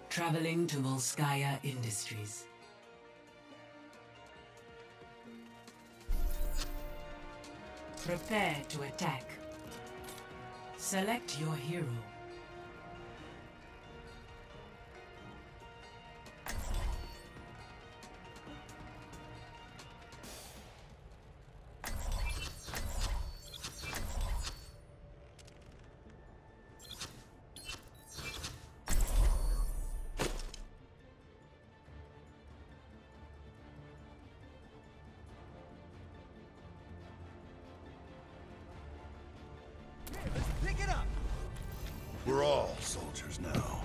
Traveling to Volskaya Industries. Prepare to attack. Select your hero. Pick it up! We're all soldiers now.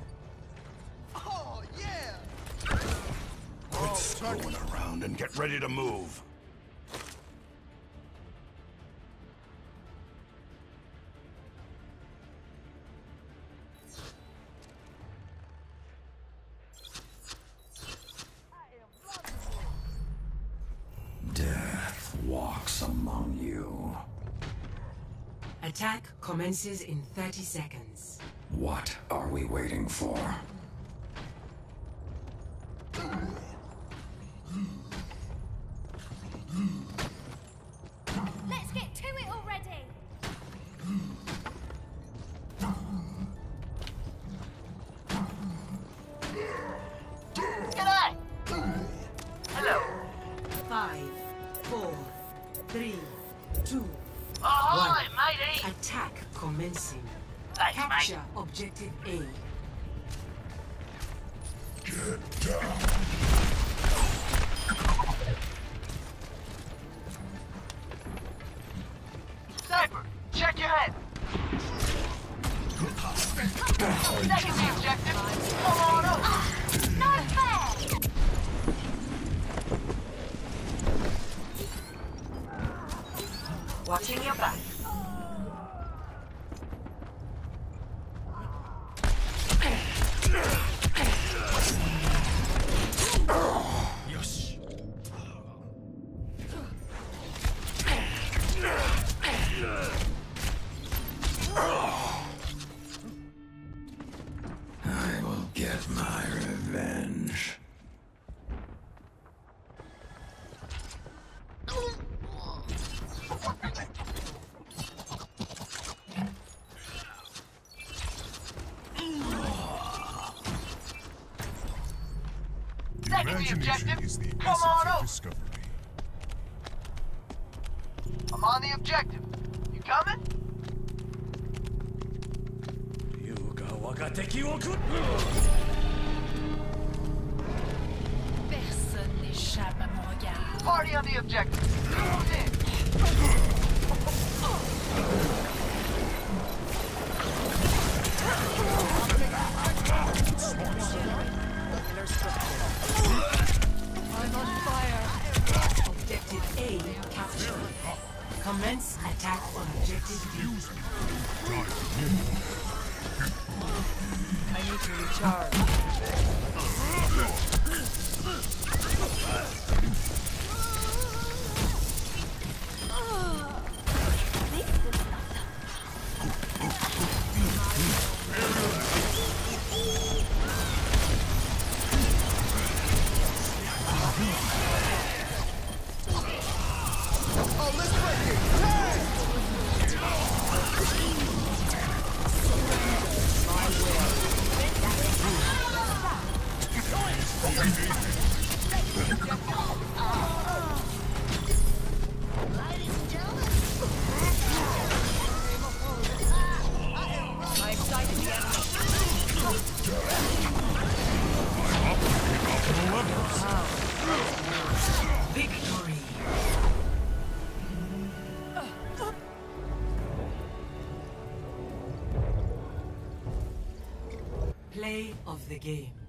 Oh, yeah! Quit screwing around and get ready to move. Death walks among you. Attack commences in 30 seconds. What are we waiting for? Let's get to it already! G'day! Hello. 5, 4, 3, 2, Oh, hi, 1. matey. Attack commencing. Thanks, mate. Capture objective A. Get down. Sniper, check your head. Taking the objective. Come on up. No fair! Watching your back. I will get my revenge. Taking the objective. Is the Come on essence of up. discovery. I'm on the objective. You coming? Personne n'échappe à mon regard. Party on the objective. Move in. I'm on fire. Objective A captured. Commence attack on objective B. I need to recharge. Oh, let's break it! Hey! I excited the Victory. Play of the game.